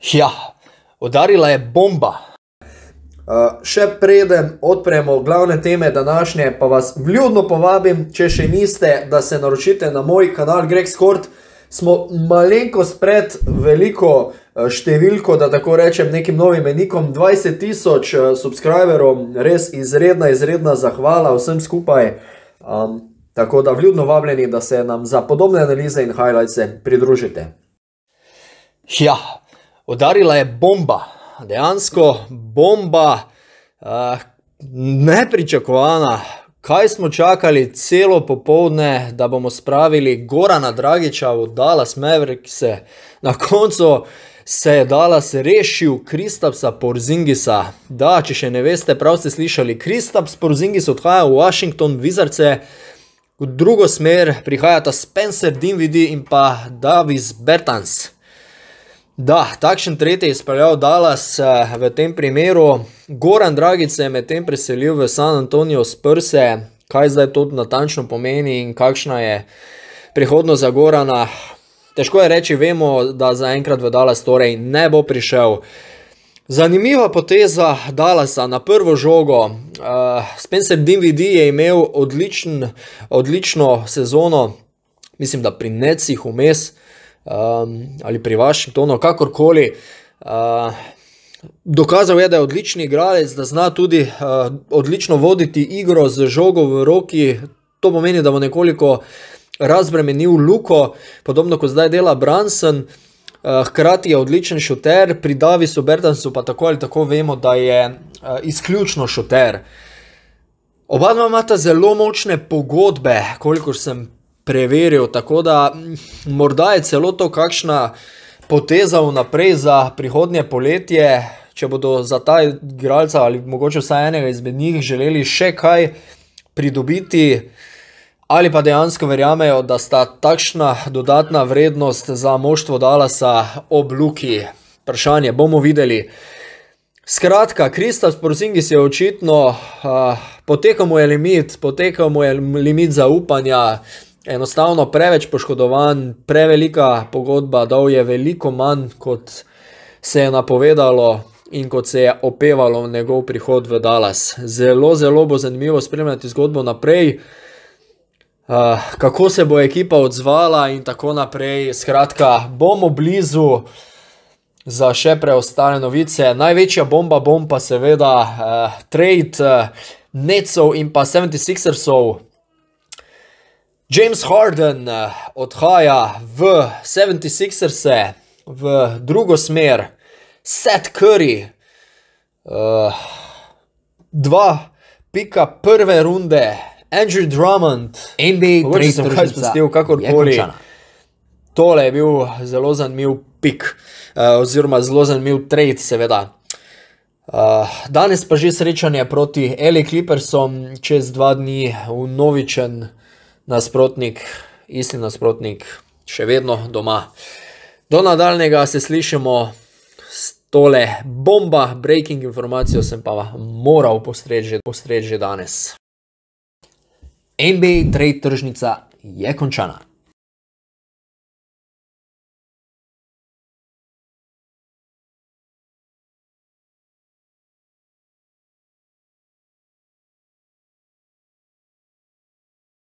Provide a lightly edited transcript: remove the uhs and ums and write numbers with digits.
Ja, udarila je bomba. Še preden odpremo glavne teme današnje, pa vas vljudno povabim, če še niste, da se naročite na moj kanal GregScored. Smo malenkost pred veliko številko, da tako rečem, nekim novim menikom, 20.000 subscriberov, res izredna zahvala vsem skupaj. Tako da vljudno vabljeni, da se nam za podobne analize in highlightse pridružite. Ja, udarila je bomba. Dejansko bomba, nepričakovana. Kaj smo čakali celo popoldne, da bomo spravili Gorana Dragića v Dallas Maverickse. Na koncu se je Dallas rešil Kristapsa Porzingisa. Da, če še ne veste, prav ste slišali, Kristaps Porzingis odhaja v Washington Wizardse. V drugo smer prihajata Spencer Dinwiddie in pa Davis Bertans. Da, takšen tretji je izpeljal Dallas v tem primeru. Goran Dragić se je medtem preselil v San Antonio Spurse. Kaj zdaj to natančno pomeni in kakšna je prihodnost za Gorana? Težko je reči, vemo, da zaenkrat v Dallas torej ne bo prišel. Zanimiva poteza Dallasa na prvo žogo. Spencer Dinwiddie je imel odlično sezono, mislim, da pri Netsih vmes, ali pri Washingtonu, kakorkoli. Dokazal je, da je odlični igralec, da zna tudi odlično voditi igro z žogo v roki. To pomeni, da bo nekoliko razbremenil Luko, podobno kot zdaj dela Brunson. Hkrati je odličen šuter, pri Davisu Bertansu pa tako ali tako vemo, da je izključno šuter. Oba dva imata zelo močne pogodbe, kolikor sem preveril, tako da morda je celo to kakšna poteza vnaprej za prihodnje poletje, če bodo za ta igralca ali mogoče vsaj enega izmed njih želeli še kaj pridobiti, ali pa dejansko verjamejo, da sta takšna dodatna vrednost za moštvo Dallasa ob Luki. Vprašanje, bomo videli. Skratka, Kristaps Porzingis je očitno, potekal mu je limit zaupanja, enostavno preveč poškodovan, prevelika pogodba, dal je veliko manj, kot se je napovedalo in kot se je opevalo njegov prihod v Dallas. Zelo bo zanimivo spremljati zgodbo naprej, kako se bo ekipa odzvala in tako naprej. Skratka, bomo blizu za še preostale novice. Največja bomba pa seveda trade Netsov in pa 76ersov. James Harden odhaja v 76erse, v drugo smer. Seth Curry, 2 pika prve runde. Andrew Drummond, NBA trade tržnica. Tole je bil zelo zanimiv pik, oziroma zelo zanimiv trade seveda. Danes pa že srečanje proti LA Clippersom, čez 2 dni vnovičen nasprotnik, isti nasprotnik, še vedno doma. Do nadaljnega se slišimo s tole bomba, breaking informacijo sem pa moral postreči že danes. NBA trade tržnica je končana.